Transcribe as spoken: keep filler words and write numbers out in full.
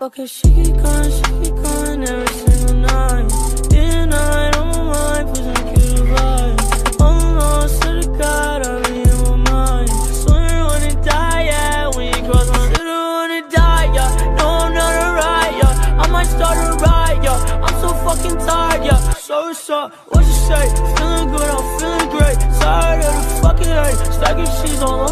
Okay, she keep going, she keep going every single night. Day and night on my mind, pushing through the vibe. Almost to the God, I'm in my mind. So you wanna die, yeah, when you cross my line. You wanna die, yeah, no I'm not alright, yeah. I might start a riot, yeah, I'm so fucking tired, yeah. So what's up, what you say? Feeling good, I'm feeling great. Tired of the fucking hate, stacking sheets on